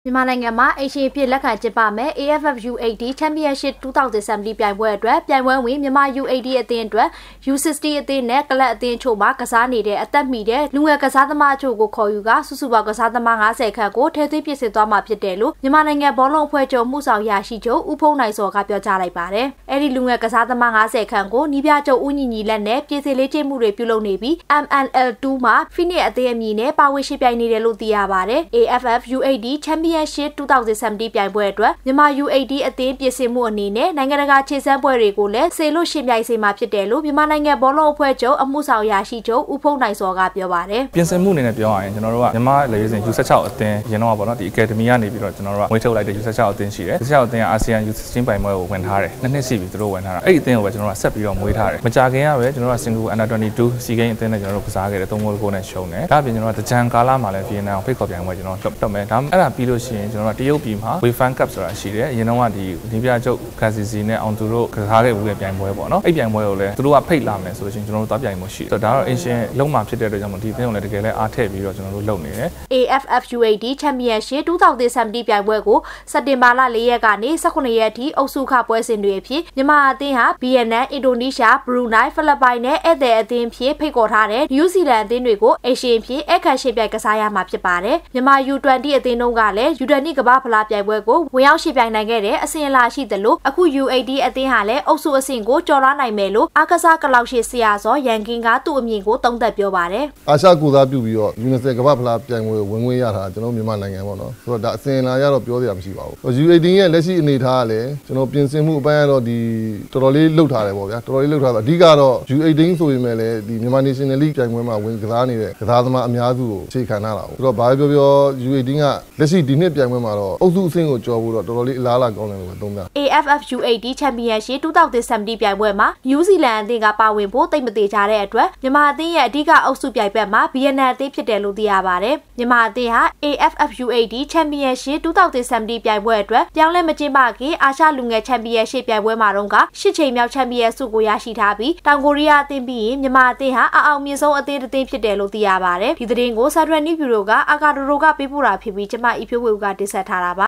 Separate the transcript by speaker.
Speaker 1: မြန်မာနိုင်ငံမှာအရှင်ဖြစ်လက်ခံကျင်းပမဲ့ AFF U80 Championship 2070ပြိုင်ပွဲအတွက်ပြိုင်ပွဲဝင်မြန်မာ U80 အသင်းအတွက် U60 အသင်းနဲ့ကလပ်အသင်းချို့မှာကစားနေတဲ့အသက်မီတဲ့လူငယ်ကစားသမားချို့ကိုခေါ်ယူကစုစုပေါင်းကစားသမား90ခန့်ကိုထည့်သွင်းပြင်ဆင်သွားမှာဖြစ်တယ်လို့မြန်မာနိုင်ငံဘောလုံးအဖွဲ့ချုပ်မှုဆောင်ရာရှိချုပ်ဦးဖုံးနိုင်စောကပြောကြားလိုက်ပါတယ်။အဲ့ဒီလူငယ်ကစားသမား90ခန့်ကိုနီးပြချုပ်ဦးညီညီလက်နဲ့ပြင်ဆင်လေးကျမှုတွေပြုလုပ်နေပြီး MNL2 မှာ Phoenix အသင်းအမည်နဲ့ပါဝင်ရှိပြိုင်နေတယ်လို့သိရပါတယ်။ AFF U80 Championship 2070ပြိုင်ပွဲအတွက်မြန်မာ U80 အသင်းပြင်ဆင်မှုအနေနဲ့နိုင်ငံတကာခြေစမ်းပွဲတွေကိုလည်းဆေလို့ရှင်ပြိုင်စေမှာဖြစ်တယ်လို့မြန်မာနိုင်ငံဘောလုံးအဖွဲ့ချုပ်အမှုဆောင်ရာရှိချုပ်ဦးဖုံးနိုင်စောကပြောပါတယ်
Speaker 2: ။ပြင်ဆင်မှုအနေနဲ့ပြောရရင်ကျွန်တော်တို့ကမြန်မာလေစဉ် U16 အသင်းရင်တော့ပေါ့နော်ဒီ Academy ကနေပြီးတော့ကျွန်တော်တို့ကမွေးထုတ်လိုက်တဲ့ U16 အသင်းရှိတယ်။ U16 အသင်းက ASEAN U16 ပြိုင်ပွဲကိုဝင်ထားတယ်။နှစ်ရှိပြီသူတို့ဝင်ထားတာ။အဲ့ဒီအသင်းကိုပဲကျွန်တော်တို့ကဆက်ပြီးတော့မွေးထားတယ်။မကြခင်ကပဲကျွန်တော်တို့က Singapore Under-22 စီဂိမ်းအသင်းနဲ့ကျွန်တော်တို့ကစားခဲ့တယ်3ဂိုးကိုနဲ့ရှုံးတယ်။ဒါ့အပြင်ကျွန်တော်တို့ကတကြံကာလမှာလည်းဗီယက်နမ်ကိုဖိတ်ခေါ်ပြိုင်ပွဲကျွန်တော်တက်မယ်။ဒါအဲ့ဒါပြီးလို့ရှိရင်ကျွန်တော်တို့တရုတ်ပြည်မှာ WeFan Cup ဆိုတာရှိတယ်။အရင်တော့ကဒီနီးပြချုပ်ခါစီစီနဲ့အောင်သူတို့ကစားခဲ့ဘူးတဲ့ပြိုင်ပွဲပေါ့နော်။အဲ့ပြိုင်ပွဲကိုလည်းသူတို့ကဖိတ်လာမယ်ဆိုလို့ရှိရင်ကျွန်တော်တို့သွားပြိုင်မှုရှိတယ်။ဒါတော့အင်ရှင်လုံးမှာဖြစ်တဲ့အတွက်ကြောင့်မို့ဒီအသင်းကိုလည်းတကယ်လည်းအားထည့်ပြီးတော့ကျွန်တော်တို့လုပ်နေတယ်
Speaker 1: ။ AFF U80 Championship 2070ပြိုင်ပွဲကိုစက်တင်ဘာလ4ရက်ကနေ18ရက်အထိအုပ်စုခပွဲစဉ်တွေအဖြစ်မြန်မာအသင်းဟာဗီယက်နမ်၊အင်ဒိုနီးရှား၊ဘရူနိုင်း၊ဖိလစ်ပိုင်နဲ့ဧည့်သည်အသင်းဖြစ်ဖိတ်ခေါ်ထားတဲ့နယူးဇီလန်အသင်းတွေကိုအရှင်ဖြစ်အခမ်းရှင်ပြိုင်ကစားရမှာဖြစ်ပါတယ်။မြန်မာ U20 အသင်းတို့ကလည်း U20 ကမ္ဘာဖလားပြိုင်ပွဲကိုဝင်ရောက်ရှင်ပြိုင်နိုင်ခဲ့တဲ့အစဉ်အလာရှိသလိုအခု U80 အသင်းဟာလည်းအုပ်စုအဆင့်ကိုကျော်လွှားနိုင်မယ်လို့အားကစားကလောက်ရှိဆရာစောရန်ကင်းကသူ့အမြင်ကိုသုံးသပ်ပြောပါတယ်
Speaker 3: ။အာရှကိုစားပြုပြီးတော့ U20 ကမ္ဘာဖလားပြိုင်ပွဲကိုဝင်ခွင့်ရတာကျွန်တော်မြန်မာနိုင်ငံပေါ့နော်။ဆိုတော့ဒါအစဉ်အလာရတော့ပြောစရာမရှိပါဘူး။ U18 ရဲ့လက်ရှိအနေအထားကလည်းကျွန်တော်ပြင်ဆင်မှုအပိုင်းကတော့ဒီတော်တော်လေးလှုပ်ထားတယ်ပေါ့ဗျာ။တော်တော်လေးလှုပ်ထားတော့အဓိကတော့ U18 ဆိုရင်လည်းဒီမြန်မာ National League ပြိုင်ပွဲမှာဝင်ကစားနေတဲ့ကစားသမားအများစုကိုအခြေခံထားတာပေါ့။ဆိုတော့ဘာပဲပြော U18 ကလက်ရှိဒီနှစ်ပြိုင်ပွဲမှာတော့အုပ်စုအဆင့်ကိုကျော်ဖို့တော့တော်တော်လေးအလားအလာကောင်းတယ်လို့သုံးသပ်။
Speaker 1: AFF U80 Championship 2070ပြိုင်ပွဲမှာနယူးဇီလန်အသင်းကပါဝင်ဖို့တိတ်မသေးကြတဲ့အတွက်မြန်မာအသင်းရဲ့အဓိကအုပ်စုပြိုင်ပွဲမှာဗီယက်နမ်အသင်းဖြစ်တယ်လို့သိရပါတယ်။မြန်မာအသင်းဟာ AFF U80 Championship 2070ပြိုင်ပွဲအတွက်ပြောင်းလဲမကျင်းပခင်အာရှလူငယ်ချန်ပီယံရှစ်ပြိုင်ပွဲမှာတော့8ချိန်မြောက်ချန်ပီယံဆုကိုရရှိထားပြီးတောင်ကိုရီးယားအသင်းပြီးရင်မြန်မာအသင်းဟာအအောင်မြင့်ဆုံးအသင်းတစ်သင်းဖြစ်တယ်လို့သိရပါတယ်။ဒီသတင်းကို Saturday News Bureau ကအာကာဒိုရိုကပေးပို့တာဖြစ်ပြီးကျမအီဖြိုးဝေကတင်ဆက်ထားတာပါ